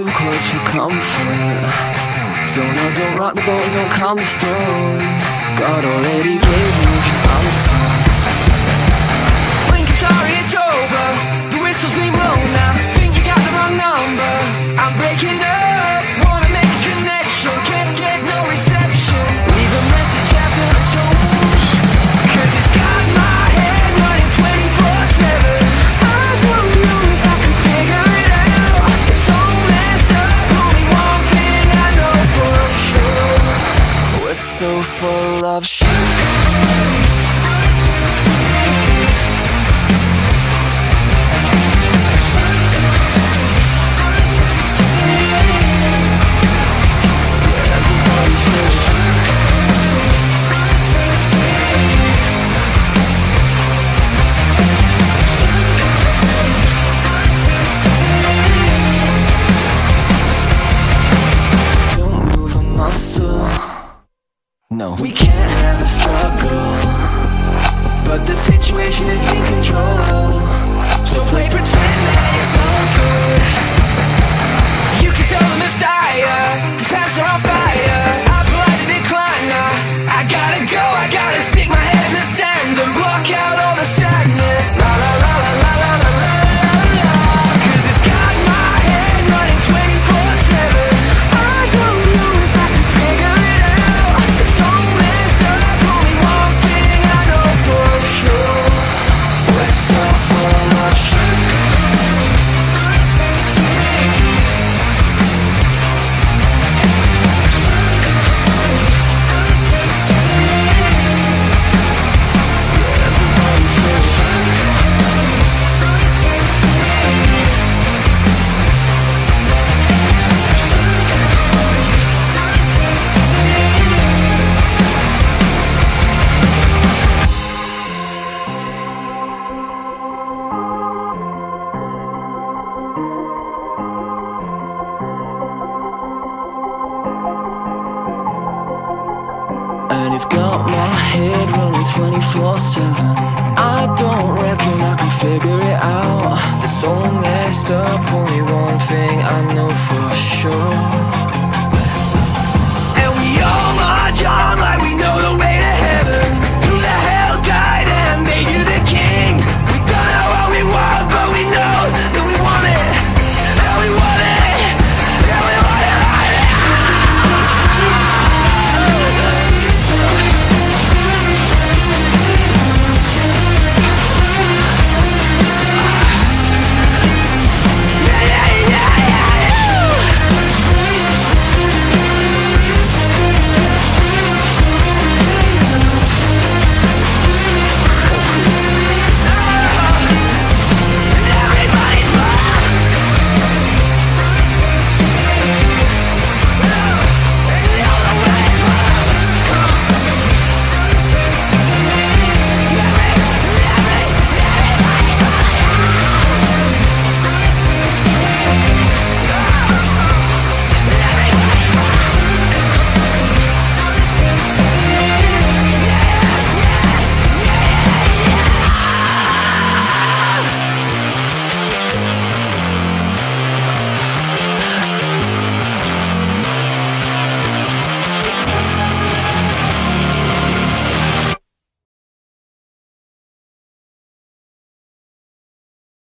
close for comfort. So no, don't rock the boat and don't calm the storm. God already gave you his answer. Blink, I'm sorry, it's over. The whistle's been blown now. Think you got the wrong number. I'm breaking up, wanna make a connection. Can't get no reception. Leave a message after the tone. Cause it's got my head running 24/7. I don't know if I can figure it out. It's all messed up, only one thing I know for sure. We're so full of shit. No, we can't have a struggle, but the situation is in control. So play pretend that it's all good. You can tell the Messiah his past are on fire. I politely decline now. I gotta go, I gotta stick my head in the sand and block out all the sadness. La la la la la la la la la. Cause it's got my head running 24/7. I don't know if I can figure it out. It's all messed up, only one thing I know for sure. We're so full of shit. And it's got my head running 24/7. I don't reckon I can figure it out. It's all messed up, only one thing I know for